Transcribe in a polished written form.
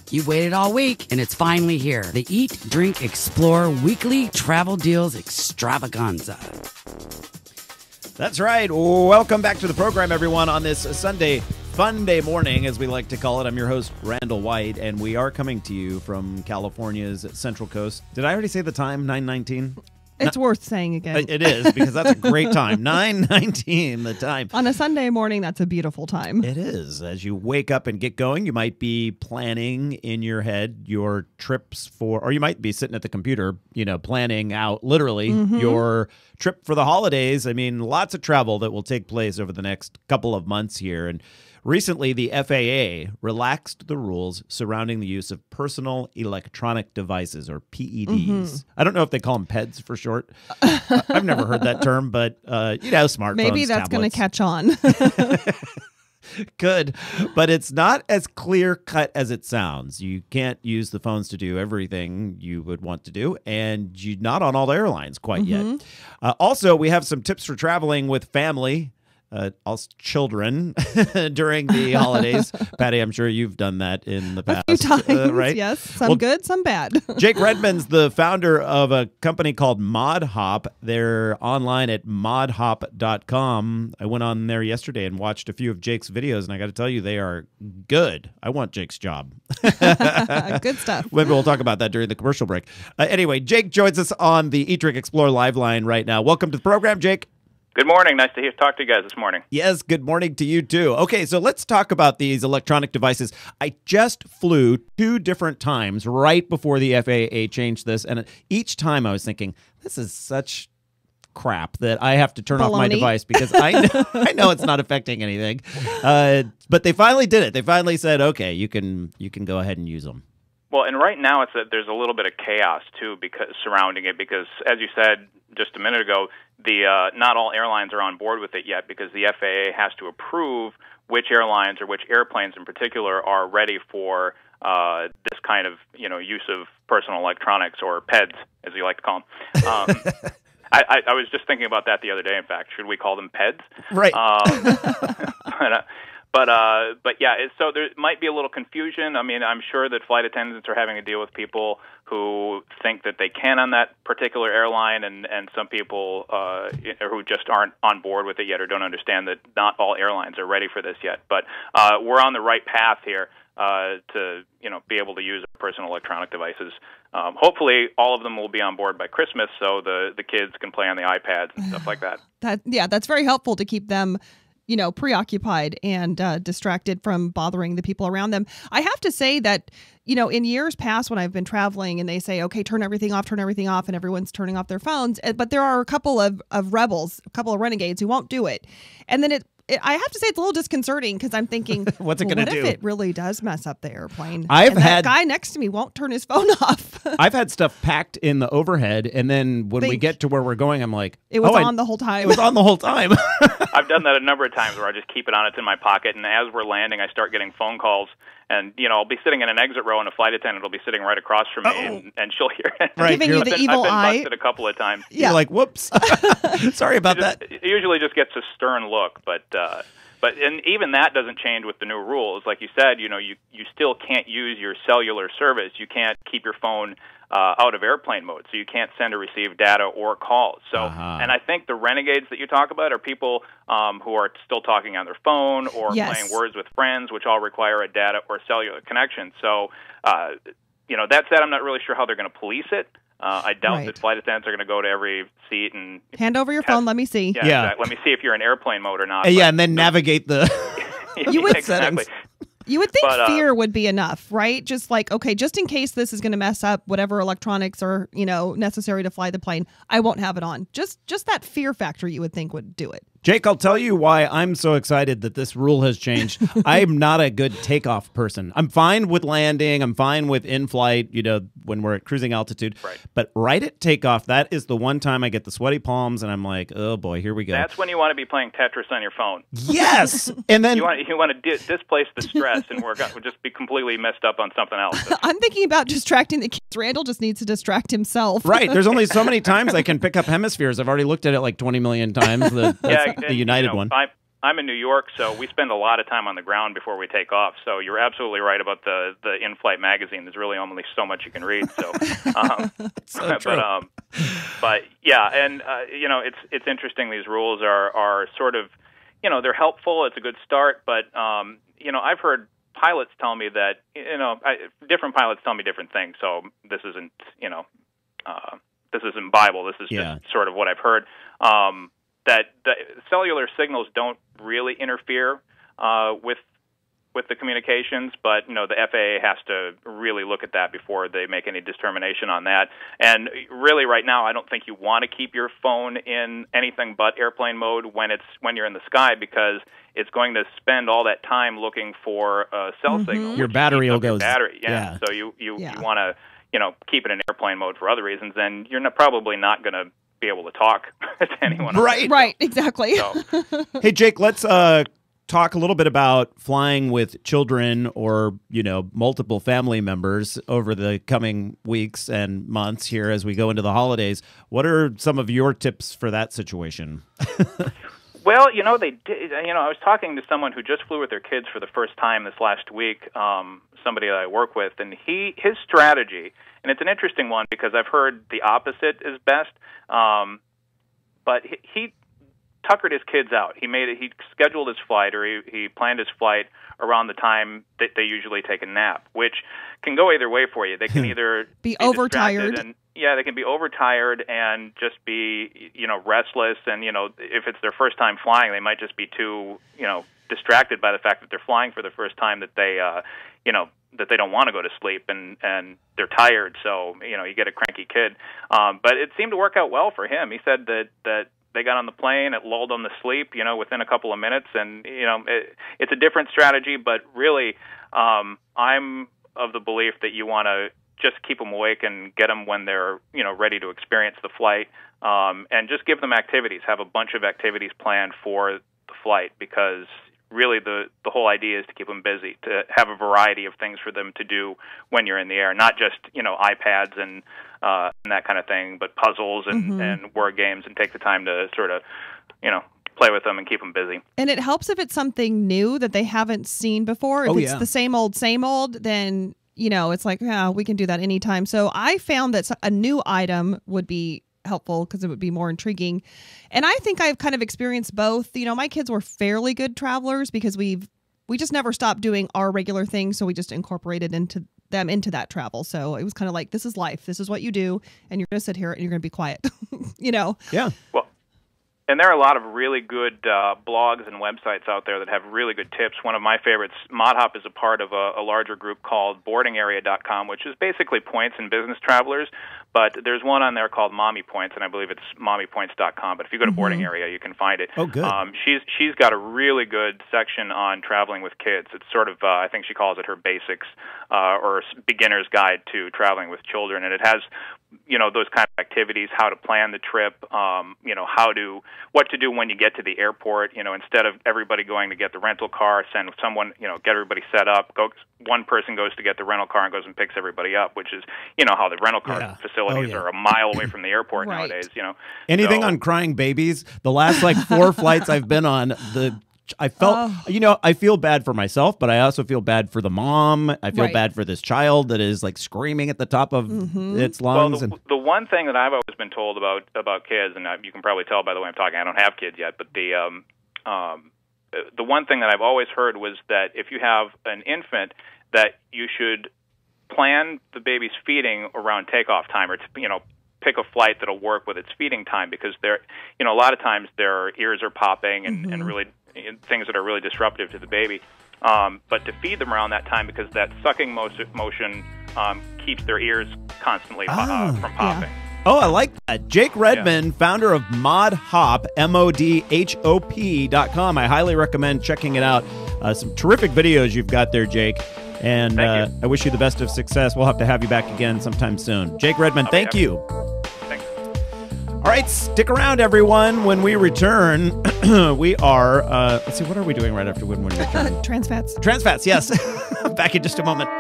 You waited all week, and it's finally here. The Eat, Drink, Explore Weekly Travel Deals Extravaganza. That's right. Welcome back to the program, everyone, on this Sunday Fun Day morning, as we like to call it. I'm your host, Randall White, and we are coming to you from California's Central Coast. Did I already say the time, 9:19? It's worth saying again. It is, because that's a great time. 9:19, the time. On a Sunday morning, that's a beautiful time. It is. As you wake up and get going, you might be planning in your head your trips for, or you might be sitting at the computer, planning out literally your trip for the holidays. I mean, lots of travel that will take place over the next couple of months here. And recently, the FAA relaxed the rules surrounding the use of personal electronic devices, or PEDs. I don't know if they call them PEDs for short. I've never heard that term, but, smartphones, Maybe that's going to catch on. Good, but it's not as clear-cut as it sounds. You can't use the phones to do everything you would want to do, and you're not on all the airlines quite yet. Also, we have some tips for traveling with family. Also children during the holidays. Patty, I'm sure you've done that in the past. A few times, right? Yes. Some good, some bad. Jake Redmond's the founder of a company called ModHop. They're online at modhop.com. I went on there yesterday and watched a few of Jake's videos, and I got to tell you, they are good. I want Jake's job. Good stuff. Maybe we'll talk about that during the commercial break. Anyway, Jake joins us on the Eat, Drink, Explore live line right now. Welcome to the program, Jake. Good morning. Nice to talk to you guys this morning. Yes, good morning to you, too. Okay, so let's talk about these electronic devices. I just flew 2 different times right before the FAA changed this, and each time I was thinking, this is such crap that I have to turn off my device because I know it's not affecting anything. But they finally did it. They finally said, okay, you can go ahead and use them. Well, and right now there's a little bit of chaos too surrounding it because, as you said just a minute ago, not all airlines are on board with it yet because the FAA has to approve which airlines or which airplanes in particular are ready for this kind of use of personal electronics, or PEDs, as you like to call them. I was just thinking about that the other day. In fact, should we call them PEDs? Right. But yeah, so there might be a little confusion. I mean, I'm sure that flight attendants are having to deal with people who think that they can on that particular airline, and some people who just aren't on board with it yet or don't understand that not all airlines are ready for this yet. But we're on the right path here to be able to use personal electronic devices. Hopefully, all of them will be on board by Christmas, so the kids can play on the iPads and stuff like that. That's very helpful to keep them preoccupied and distracted from bothering the people around them. I have to say that, in years past when I've been traveling and they say, okay, turn everything off, and everyone's turning off their phones. But there are a couple of rebels, a couple of renegades who won't do it. And then I have to say it's a little disconcerting because I'm thinking, what's it going to do? What if it really does mess up the airplane? That guy next to me won't turn his phone off. I've had stuff packed in the overhead, and then when we get to where we're going, I'm like, it was on the whole time. It was on the whole time. I've done that a number of times where I just keep it on. It's in my pocket, and as we're landing, I start getting phone calls. And, I'll be sitting in an exit row, and a flight attendant will be sitting right across from me, and she'll hear it. Right. Giving you the evil eye. I've been busted a couple of times. Yeah. You're like, whoops. Sorry about that. It usually just gets a stern look, but and even that doesn't change with the new rules. Like you said, you still can't use your cellular service. You can't keep your phone out of airplane mode, so you can't send or receive data or calls. So, and I think the renegades that you talk about are people who are still talking on their phone or playing Words with Friends, which all require a data or cellular connection. So, that said, I'm not really sure how they're going to police it. I doubt that flight attendants are going to go to every seat and hand over your phone. Let me see. Yeah. Exactly. Let me see if you're in airplane mode or not. And then navigate the. You would exactly. You would think fear would be enough, right? Just like, okay, just in case this is going to mess up whatever electronics are, necessary to fly the plane, I won't have it on. Just that fear factor you would think would do it. Jake, I'll tell you why I'm so excited that this rule has changed. I'm not a good takeoff person. I'm fine with landing. I'm fine with in-flight, when we're at cruising altitude. Right. But right at takeoff, that is the one time I get the sweaty palms, and I'm like, oh, boy, here we go. That's when you want to be playing Tetris on your phone. Yes! And then you want to displace the stress, and we'll just be completely messed up on something else. I'm thinking about distracting the kids. Randall just needs to distract himself. Right. There's only so many times I can pick up hemispheres. I've already looked at it like 20 million times. The United one. I'm in New York, so we spend a lot of time on the ground before we take off. So you're absolutely right about the in-flight magazine. There's really only so much you can read. So, so true. but yeah, and it's interesting. These rules are sort of, they're helpful. It's a good start, but I've heard pilots tell me that different pilots tell me different things. So this isn't this isn't Bible. This is just sort of what I've heard. That the cellular signals don't really interfere with the communications, but the FAA has to really look at that before they make any determination on that. And really, right now, I don't think you want to keep your phone in anything but airplane mode when you're in the sky, because it's going to spend all that time looking for a cell signal. Your battery will go. Yeah. So you want to keep it in airplane mode for other reasons, and you're probably not going to be able to talk to anyone else. Right, exactly. So. Hey, Jake, let's talk a little bit about flying with children or, multiple family members over the coming weeks and months here as we go into the holidays. What are some of your tips for that situation? Well, they did. I was talking to someone who just flew with their kids for the first time this last week, somebody that I work with, and his strategy, and it's an interesting one because I've heard the opposite is best, but he tuckered his kids out. He scheduled his flight, or he planned his flight around the time that they usually take a nap, which can go either way for you. They can either be overtired, and they can be overtired and just be restless, and if it's their first time flying, they might just be too distracted by the fact that they're flying for the first time that they that they don't want to go to sleep, and they're tired, so you get a cranky kid. But it seemed to work out well for him. He said that they got on the plane, it lulled them to sleep, within a couple of minutes, and it's a different strategy, but really, I'm of the belief that you want to just keep them awake and get them when they're ready to experience the flight, and just give them activities. Have a bunch of activities planned for the flight, because really the whole idea is to keep them busy, to have a variety of things for them to do when you're in the air, not just iPads and that kind of thing, but puzzles and word games, and take the time to sort of play with them and keep them busy. And it helps if it's something new that they haven't seen before. If it's the same old, then it's like, we can do that anytime. So I found that a new item would be helpful because it would be more intriguing. And I think I've kind of experienced both. My kids were fairly good travelers because we just never stopped doing our regular thing, so we just incorporated into that travel. So it was kind of like, this is life. This is what you do, and you're going to sit here and you're going to be quiet. Yeah. Well, and there are a lot of really good blogs and websites out there that have really good tips. One of my favorites, ModHop, is a part of a larger group called boardingarea.com, which is basically points and business travelers. But there's one on there called Mommy Points, and I believe it's mommypoints.com. But if you go to Boarding Area, you can find it. Oh, good. She's got a really good section on traveling with kids. It's sort of, I think she calls it her basics or beginner's guide to traveling with children. And it has, those kind of activities, how to plan the trip, what to do when you get to the airport. Instead of everybody going to get the rental car, send someone, get everybody set up. One person goes to get the rental car and goes and picks everybody up, which is, how the rental car facilities are a mile away from the airport nowadays. Anything on crying babies? The last 4 flights I've been on, I felt, I feel bad for myself, but I also feel bad for the mom. I feel bad for this child that is screaming at the top of its lungs. Well, the one thing that I've always been told about kids, and you can probably tell by the way I'm talking, I don't have kids yet, but the one thing that I've always heard was that if you have an infant, that you should plan the baby's feeding around takeoff time, or pick a flight that'll work with its feeding time, because a lot of times their ears are popping and really things that are really disruptive to the baby. But to feed them around that time, because that sucking motion keeps their ears constantly from popping. Yeah. Oh, I like that. Jake Redman, founder of ModHop, MODHOP.com. I highly recommend checking it out. Some terrific videos you've got there, Jake. And I wish you the best of success. We'll have to have you back again sometime soon. Jake Redman, thank you. Thanks. All right, stick around, everyone. When we return, we are, let's see, what are we doing right after when we return? Trans fats. Trans fats, yes. Back in just a moment.